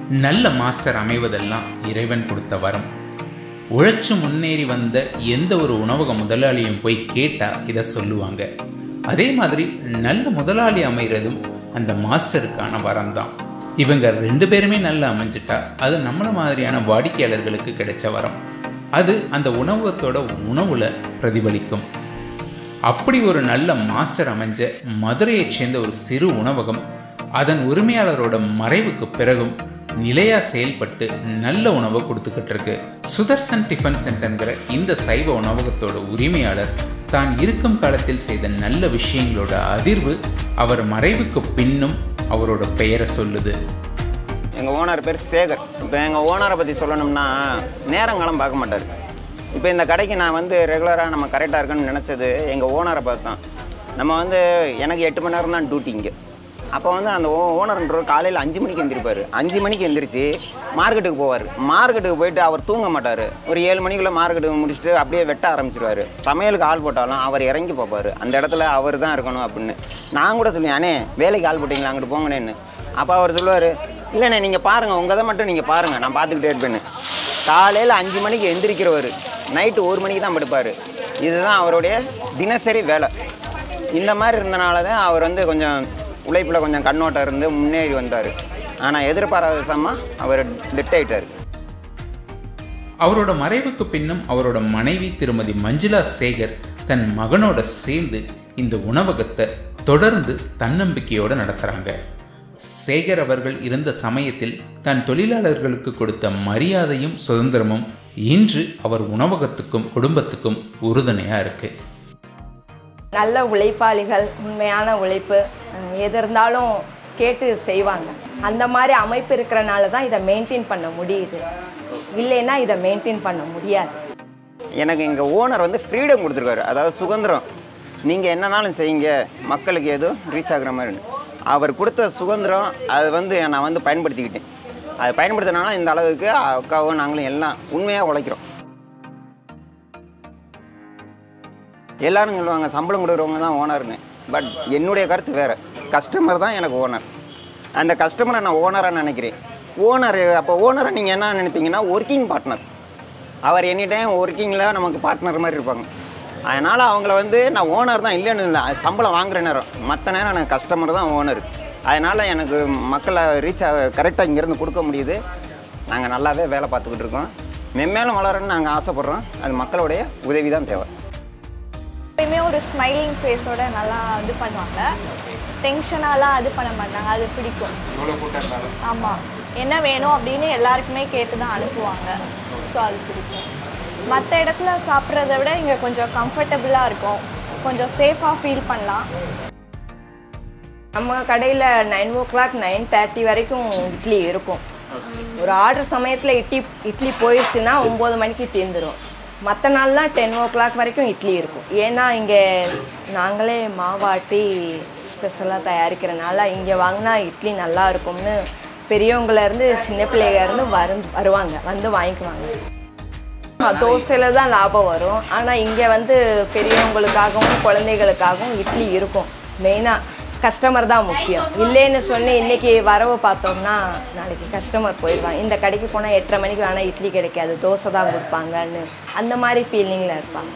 நல்ல மாஸ்டர் அமைவதெல்லாம் இறைவன் கொடுத்த வரம். உழைச்சு முன்னேறி வந்த எந்த ஒரு உணவக முதலாளியும் போய் கேட்டா இதை சொல்லுவாங்க. அதே மாதிரி நல்ல முதலாளி அமைகிறதும் அந்த மாஸ்டருக்கான வரம் தான். இவங்க 2 பேருமே நல்லா அமைஞ்சிட்டா அது நம்மள மாதிரியான வாடிக்கையாளர்களுக்கு கிடைச்ச வரம். அது அந்த உணவகத்தோட உணவுல பிரதிபலிக்கும். அப்படி ஒரு நல்ல மாஸ்டர் அமைஞ்ச மதுரையை சேர்ந்த ஒரு சிறு உணவகம் அதன் உரிமையாளரோட மறைவுக்கு பிறகும் நிலையா செயல்பட்டு நல்ல உணவை கொடுத்துக்கிட்டு இருக்கு. சுதர்சன் டிஃபன் சென்டர்ங்கிற இந்த சைவ உணவகத்தோட உரிமையாளர் தான் இருக்கும் காலத்தில் செய்த நல்ல விஷயங்களோட அதிர்வு அவர் மறைவுக்கு பின்னும் அவரோட பெயரை சொல்லுது. எங்கள் ஓனர் பேர் சேகர். இப்போ எங்கள் ஓனரை பற்றி சொல்லணும்னா நேரங்காலம் பார்க்க மாட்டார். இப்போ இந்த கடைக்கு நான் வந்து ரெகுலராக நம்ம கரெக்டாக இருக்குன்னு நினச்சது எங்கள் ஓனரை பார்த்தோம். நம்ம வந்து எனக்கு 8 மணி நேரம் தான் டியூட்டி இங்கே. அப்போ வந்து அந்த ஓனர்ன்றவர் காலையில் 5 மணிக்கு எந்திரிப்பார். 5 மணிக்கு எந்திரிச்சு மார்க்கெட்டுக்கு போவார். மார்க்கெட்டுக்கு போயிட்டு அவர் தூங்க மாட்டார். ஒரு 7 மணிக்குள்ளே மார்க்கெட்டுக்கு முடிச்சுட்டு அப்படியே வெட்ட ஆரம்பிச்சிடுவார். சமையலுக்கு ஆள் போட்டாலும் அவர் இறங்கி பார்ப்பார். அந்த இடத்துல அவர் தான் இருக்கணும் அப்படின்னு. நான் கூட சொல்லுவேன், அண்ணே வேலைக்கு ஆள் போட்டிங்களா, அங்கிட்டு போங்கண்ணேன்னு. அப்போ அவர் சொல்லுவார், இல்லைண்ணே நீங்கள் பாருங்கள், உங்கள் இதை மட்டும் நீங்கள் பாருங்கள், நான் பார்த்துக்கிட்டே இருப்பேன்னு. காலையில் 5 மணிக்கு எந்திரிக்கிறவர் நைட்டு 1 மணிக்கு தான் படுப்பார். இதுதான் அவருடைய தினசரி வேலை. இந்த மாதிரி இருந்தனால தான் அவர் வந்து கொஞ்சம் உழைப்பில் கொஞ்சம் கண்ணோட்டம் இருந்து முன்னேறி வந்தார். ஆனால் எதிர்பாராத விதமாக அவர் டெட் ஆகிட்டார். அவரோட மறைவுக்கு பின்னும் அவரோட மனைவி திருமதி மஞ்சுளா சேகர் தன் மகனோட சேர்ந்து இந்த உணவகத்தை தொடர்ந்து தன்னம்பிக்கையோடு நடத்துகிறாங்க. சேகர் அவர்கள் இருந்த சமயத்தில் தன் தொழிலாளர்களுக்கு கொடுத்த மரியாதையும் சுதந்திரமும் இன்று அவர் உணவகத்துக்கும் குடும்பத்துக்கும் உறுதுணையாக இருக்கு. நல்ல உழைப்பாளிகள், உண்மையான உழைப்பு, எது இருந்தாலும் கேட்டு செய்வாங்க. அந்த மாதிரி அமைப்பு இருக்கிறனால தான் இதை மெயின்டைன் பண்ண முடியுது. இல்லைன்னா இதை மெயின்டைன் பண்ண முடியாது. எனக்கு எங்கள் ஓனர் வந்து ஃப்ரீடம் கொடுத்துருக்காரு. அதாவது சுதந்திரம், நீங்கள் என்னன்னாலும் செய்யுங்க, மக்களுக்கு எதுவும் ரீச் ஆகுற மாதிரி. அவர் கொடுத்த சுதந்திரம் அது வந்து நான் வந்து பயன்படுத்திக்கிட்டேன். அதை பயன்படுத்தினால இந்த அளவுக்கு அக்காவும் நாங்களும் எல்லாம் உண்மையாக உழைக்கிறோம். எல்லோரும் சொல்லுவாங்க சம்பளம் கொடுக்குறவங்க தான் ஓனர்னு. பட் என்னுடைய கருத்து வேறு. கஸ்டமர் தான் எனக்கு ஓனர். அந்த கஸ்டமரை நான் ஓனராக நினைக்கிறேன். ஓனர் அப்போ ஓனரை நீங்கள் என்ன நினைப்பீங்கன்னா ஒர்க்கிங் பார்ட்னர். அவர் எனி டைம் ஒர்க்கிங்கில் நமக்கு பார்ட்னர் மாதிரி இருப்பாங்க. அதனால் அவங்கள வந்து நான் ஓனர் தான் இல்லைன்னு இல்லை, சம்பளம் வாங்குகிற நேரம் மற்ற நேரம் எனக்கு கஸ்டமர் தான் ஓனர். அதனால் எனக்கு மக்களை ரீச் கரெக்டாக இங்கேருந்து கொடுக்க முடியுது. நாங்கள் நல்லாவே வேலை பார்த்துக்கிட்டு இருக்கோம். மென்மேலும் வளரன்னு நாங்கள் ஆசைப்பட்றோம். அது மக்களுடைய உதவி தான் தேவை. எப்பயுமே ஒரு ஸ்மைலிங் ஃபேஸோட நல்லா இது பண்ணுவாங்க. டென்ஷனாலாம் இது பண்ண மாட்டாங்க. அது பிடிக்கும். ஆமாம், என்ன வேணும் அப்படின்னு எல்லாருக்குமே கேட்டு தான் அனுப்புவாங்க. ஸோ அது பிடிக்கும். மற்ற இடத்துல சாப்பிட்றத விட இங்கே கொஞ்சம் கம்ஃபர்டபுளாக இருக்கும். கொஞ்சம் சேஃபாக ஃபீல் பண்ணலாம். நம்ம கடையில் 9 o'clock 9:30 வரைக்கும் இட்லி இருக்கும். ஒரு ஆர்டர் சமயத்தில் இட்லி போயிடுச்சுன்னா 9 மணிக்கு தீர்ந்துடும். மற்ற நாள்லாம் 10 o'clock வரைக்கும் இட்லி இருக்கும். ஏன்னா இங்கே நாங்களே மாவாட்டி ஸ்பெஷலாக தயாரிக்கிறனால இங்கே வாங்கினா இட்லி நல்லா இருக்கும்னு பெரியவங்கலேருந்து சின்ன பிள்ளைகள்லேருந்து வருவாங்க, வந்து வாங்கிக்குவாங்க. தோசையில் தான் லாபம் வரும். ஆனால் இங்கே வந்து பெரியவங்களுக்காகவும் குழந்தைகளுக்காகவும் இட்லி இருக்கும். மெயினாக கஸ்டமர் தான் முக்கியம். இல்லைன்னு சொன்னி இன்றைக்கி வரவு பார்த்தோம்னா நாளைக்கு கஸ்டமர் போயிடுவாங்க. இந்த கடைக்கு போனால் 8:30 மணிக்கு வேணால் இட்லி கிடைக்காது, தோசை தான் கொடுப்பாங்கன்னு அந்த மாதிரி ஃபீலிங்கில் இருப்பாங்க.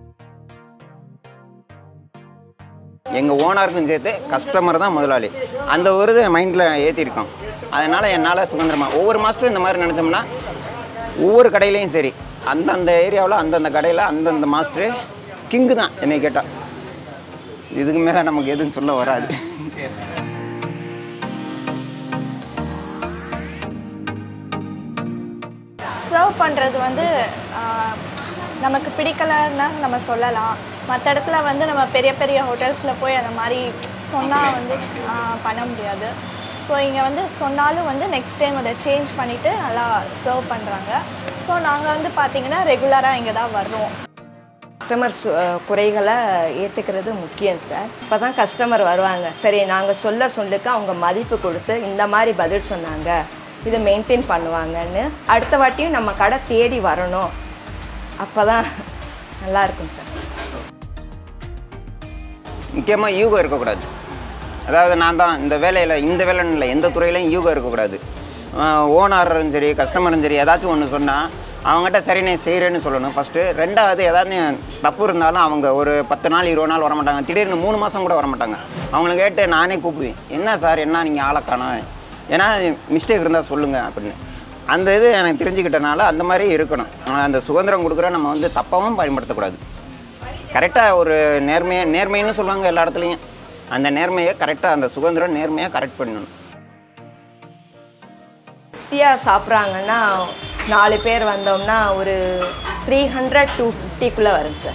எங்கள் ஓனருக்கும் சேர்த்து கஸ்டமர் தான் முதலாளி. அந்த ஒரு இது மைண்டில் ஏற்றிருக்கோம். அதனால் என்னால் சுதந்திரமாக ஒவ்வொரு மாஸ்டரும் இந்த மாதிரி நினச்சோம்னா ஒவ்வொரு கடையிலையும் சரி, அந்தந்த ஏரியாவில் அந்தந்த கடையில் அந்தந்த மாஸ்டரு கிங்கு தான் என்னை கேட்டால். இதுக்கு மேலே நமக்கு எதுவும் சொல்ல வராது. சர்வ் பண்ணுறது வந்து நமக்கு பிடிக்கலைன்னா நம்ம சொல்லலாம். மற்ற இடத்துல வந்து நம்ம பெரிய பெரிய ஹோட்டல்ஸில் போய் அந்த மாதிரி சொன்னால் வந்து பண்ண முடியாது. ஸோ இங்கே வந்து சொன்னாலும் வந்து நெக்ஸ்ட் டைம் அதை சேஞ்ச் பண்ணிவிட்டு நல்லா சர்வ் பண்ணுறாங்க. ஸோ நாங்கள் வந்து பார்த்திங்கன்னா ரெகுலராக இங்கே தான் வர்றோம். கஸ்டமர் குறைகளை ஏற்றுக்கிறது முக்கியம் சார். இப்போ தான் கஸ்டமர் வருவாங்க. சரி, நாங்கள் சொல்லுக்கு அவங்க மதிப்பு கொடுத்து இந்த மாதிரி பதில் சொன்னாங்க, இதை மெயின்டைன் பண்ணுவாங்கன்னு அடுத்த வாட்டியும் நம்ம கடை தேடி வரணும். அப்போ தான் நல்லாயிருக்கும் சார். முக்கியமாக யூகம் இருக்கக்கூடாது. அதாவது நான் தான் இந்த வேலையில் இந்த வேலைன்னு இல்லை, எந்த துறையிலையும் யூகம் இருக்கக்கூடாது. ஓனரும் சரி கஸ்டமரும் சரி ஏதாச்சும் ஒன்று சொன்னால் அவங்ககிட்ட சரி நான் செய்கிறேன்னு சொல்லணும் ஃபஸ்ட்டு. ரெண்டாவது ஏதாவது தப்பு இருந்தாலும் அவங்க ஒரு 10 நாள் 20 நாள் வரமாட்டாங்க, திடீர்னு 3 மாதம் கூட வரமாட்டாங்க. அவங்கள கேட்டு நானே கூப்பிடுவேன், என்ன சார் என்ன நீங்கள் ஆளை காணோம், ஏன்னா மிஸ்டேக் இருந்தால் சொல்லுங்கள் அப்படின்னு. அந்த இது எனக்கு தெரிஞ்சுக்கிட்டனால அந்த மாதிரி இருக்கணும். அந்த சுதந்திரம் கொடுக்குற நம்ம வந்து தப்பாகவும் பயன்படுத்தக்கூடாது. கரெக்டாக ஒரு நேர்மைன்னு சொல்லுவாங்க எல்லா இடத்துலையும், அந்த நேர்மையை கரெக்டாக அந்த சுதந்திரம் நேர்மையாக கரெக்ட் பண்ணணும். திருப்தியாக சாப்பிட்றாங்கன்னா 4 பேர் வந்தோம்னா ஒரு 300 to 50 வரும் சார்.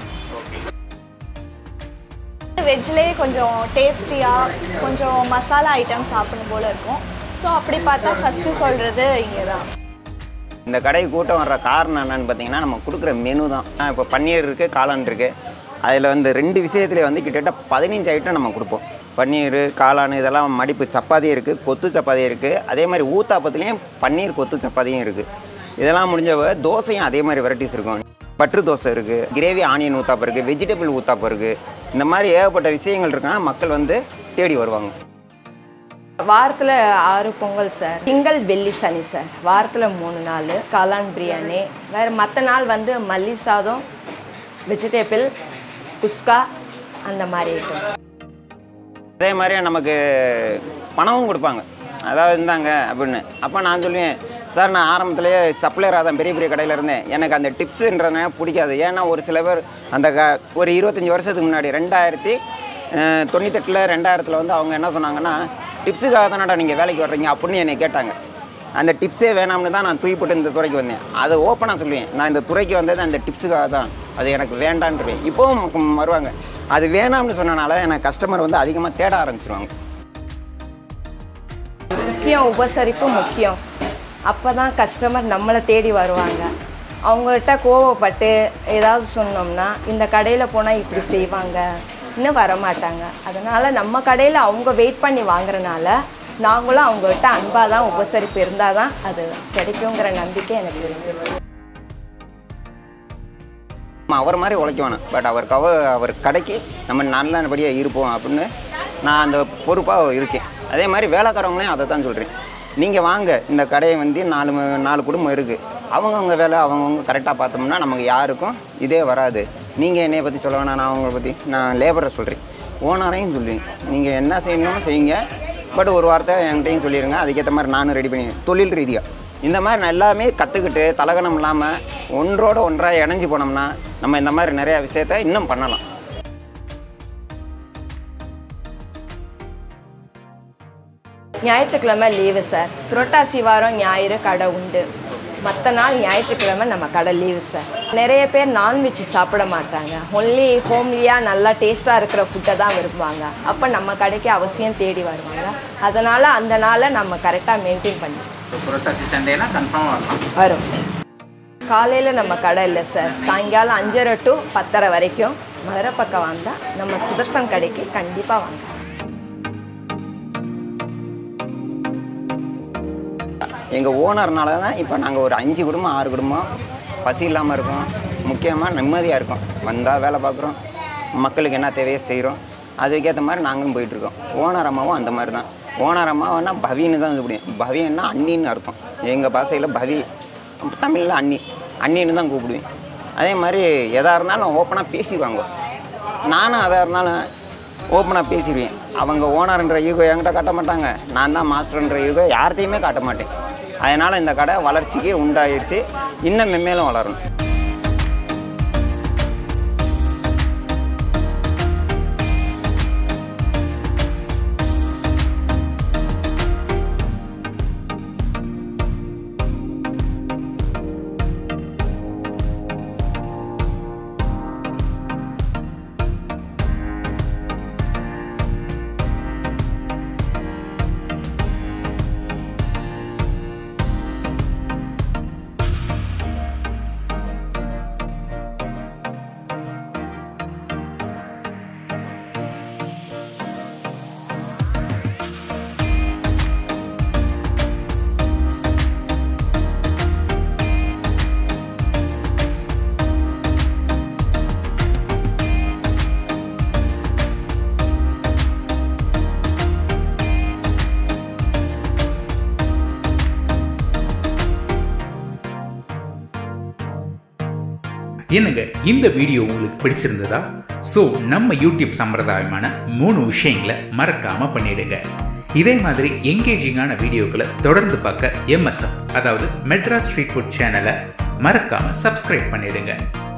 வெஜ்லேயே கொஞ்சம் டேஸ்டியாக கொஞ்சம் மசாலா ஐட்டம் சாப்பிடணும் போல் இருக்கும். ஸோ அப்படி பார்த்தா ஃபஸ்ட்டு சொல்கிறது இங்கே தான். இந்த கடை கூட்டம் வர்ற காரணம் என்னென்னு பார்த்தீங்கன்னா நம்ம கொடுக்குற மெனு தான். இப்போ பன்னீர் இருக்குது, காளான் இருக்குது. அதில் வந்து 2 விஷயத்துலேயே வந்து கிட்டத்தட்ட 15 ஐட்டம் நம்ம கொடுப்போம். பன்னீர், காளான், இதெல்லாம் மடிப்பு சப்பாத்தி இருக்குது, கொத்து சப்பாத்தி இருக்குது. அதே மாதிரி ஊத்தாப்பத்துலேயும் பன்னீர் கொத்து சப்பாத்தியும் இருக்குது. இதெல்லாம் முடிஞ்சவ தோசையும் அதே மாதிரி வெரைட்டிஸ் இருக்கும். பட்ரு தோசை இருக்குது, கிரேவி ஆனியன் ஊத்தாப்பம் இருக்குது, வெஜிடபிள் ஊத்தாப்பம் இருக்குது. இந்த மாதிரி ஏகப்பட்ட விஷயங்கள் இருக்குன்னா மக்கள் வந்து தேடி வருவாங்க. வாரத்தில் 6 பொங்கல் சார், திங்கள் வெள்ளி சனி சார், வாரத்தில் 3 நாள் காளான் பிரியாணி. வேறு மற்ற நாள் வந்து மல்லி சாதம், வெஜிடபிள் குஸ்கா அந்த மாதிரி இருக்கும். அதே மாதிரி நமக்கு பணமும் கொடுப்பாங்க, அதாவது இருந்தாங்க அப்படின்னு. அப்போ நான் சொல்லுவேன், சார் நான் ஆரம்பத்துலேயே சப்ளையராக தான் பெரிய பெரிய கடையில் இருந்தேன், எனக்கு அந்த டிப்ஸுன்றதுனால பிடிக்காது. ஏன்னா ஒரு சில பேர் அந்த ஒரு 25 வருஷத்துக்கு முன்னாடி 1998 2000 வந்து அவங்க என்ன சொன்னாங்கன்னா, டிப்ஸுக்காக தானடா நீங்கள் வேலைக்கு வர்றீங்க அப்படின்னு என்னை கேட்டாங்க. அந்த டிப்ஸே வேணாம்னு தான் நான் தூக்கிப்பட்டு இந்த துறைக்கு வந்தேன். அதை ஓப்பனாக சொல்லுவேன், நான் இந்த துறைக்கு வந்தது அந்த டிப்ஸுக்காக தான், அது எனக்கு வேண்டான்ருவேன். இப்போவும் வருவாங்க. அது வேணாம்னு சொன்னனால எனக்கு கஸ்டமர் வந்து அதிகமாக தேட ஆரம்பிச்சிருவாங்க. முக்கியம் உபசரிப்பு முக்கியம். அப்போ தான் கஸ்டமர் நம்மளை தேடி வருவாங்க. அவங்ககிட்ட கோவப்பட்டு ஏதாவது சொன்னோம்னா இந்த கடையில் போனால் இப்படி செய்வாங்க, இன்னும் வரமாட்டாங்க. அதனால் நம்ம கடையில் அவங்க வெயிட் பண்ணி வாங்குறதுனால நாங்களும் அவங்ககிட்ட அன்பாக தான் உபசரிப்பு இருந்தால் தான் அது கிடைக்குங்கிற நம்பிக்கை எனக்கு இருக்குது. அவர் மாதிரி உழைக்க வேணாம், பட் அவர் கடைக்கு நம்ம நல்லபடியாக இருப்போம் அப்படின்னு நான் அந்த பொறுப்பாக இருக்கேன். அதே மாதிரி வேலைக்காரவங்களையும் அதை தான் சொல்கிறேன். நீங்கள் வாங்க, இந்த கடையை வந்து 4 குடும்பம் இருக்குது, அவங்கவுங்க வேலை அவங்கவுங்க கரெக்டாக பார்த்தோம்னா நமக்கு யாருக்கும் இதே வராது. நீங்கள் என்னையை பற்றி சொல்ல வேணாம், நான் அவங்கள பற்றி நான் லேபரை சொல்கிறேன், ஓனரையும் சொல்லுவேன். நீங்கள் என்ன செய்யணும்னு செய்யுங்க, பட் ஒரு வார்த்தை என்கிட்டையும் சொல்லிடுங்க, அதுக்கேற்ற மாதிரி நானும் ரெடி பண்ணி தொழில் ரீதியாக இந்த மாதிரி நான் எல்லாமே கற்றுக்கிட்டு தலகணம் இல்லாமல் ஒன்றோட ஒன்றாக இணைஞ்சு போனோம்னா நம்ம இந்த மாதிரி நிறையா விஷயத்த இன்னும் பண்ணலாம். ஞாயிற்றுக்கிழமை லீவு சார். புரட்டாசி வாரம் ஞாயிறு கடை உண்டு, மற்ற நாள் ஞாயிற்றுக்கிழமை நம்ம கடை லீவு சார். நிறைய பேர் நான்வெஜ் சாப்பிட மாட்டாங்க, ஒன்லி ஹோம்லியாக நல்லா டேஸ்ட்டாக இருக்கிற ஃபுட்டை தான் விரும்புவாங்க. அப்போ நம்ம கடைக்கு அவசியம் தேடி வருவாங்க. அதனால் அந்த நாளை நம்ம கரெக்டாக மெயின்டைன் பண்ணி புரட்டாசி சண்டேனா கன்ஃபார்மாக வரும். காலையில் நம்ம கடை இல்லை சார், சாயங்காலம் 5:30 to 10:30 வரைக்கும் மதுரை பக்கம் வந்தால் நம்ம சுதர்சன் கடைக்கு கண்டிப்பாக வாங்க. எங்கள் ஓனர்னால தான் இப்போ நாங்கள் ஒரு 5 குடும்பம் 6 குடும்பம் பசி இல்லாமல் இருக்கோம். முக்கியமாக நிம்மதியாக இருக்கோம். வந்தால் வேலை பார்க்குறோம், மக்களுக்கு என்ன தேவையோ செய்கிறோம், அதுக்கேற்ற மாதிரி நாங்களும் போயிட்டுருக்கோம். ஓனர் அம்மாவும் அந்த மாதிரி தான். ஓனர் அம்மாவன்னா பவின்னு தான் கூப்பிடுவேன். பவின்னா அண்ணின்னு அர்த்தம். எங்கள் பாஷையில் பவி, தமிழில் அண்ணின்னு தான் கூப்பிடுவேன். அதே மாதிரி எதாக இருந்தாலும் ஓப்பனாக பேசிடுவாங்க. நானும் எதாக இருந்தாலும் ஓப்பனாக பேசிடுவேன். அவங்க ஓனர்ன்ற ஈகோ என்கிட்ட காட்ட மாட்டாங்க, நான் தான் மாஸ்டர்ன்ற ஈகோ யார்கிட்டையுமே காட்ட மாட்டேன். அதனால் இந்த கடை வளர்ச்சிக்கு உண்டாயிடுச்சு, இன்னும் மென்மேலும் வளரணும். என்னங்க இந்த வீடியோ உங்களுக்கு பிடிச்சிருந்ததா? ஸோ நம்ம யூடியூப் சம்பிரதாயமான 3 விஷயங்களை மறக்காம பண்ணிடுங்க. இதே மாதிரி என்கேஜிங்கான வீடியோக்களை தொடர்ந்து பார்க்க MSF அதாவது மெட்ராஸ் ஸ்ட்ரீட் ஃபுட் சேனலை மறக்காம சப்ஸ்கிரைப் பண்ணிடுங்க.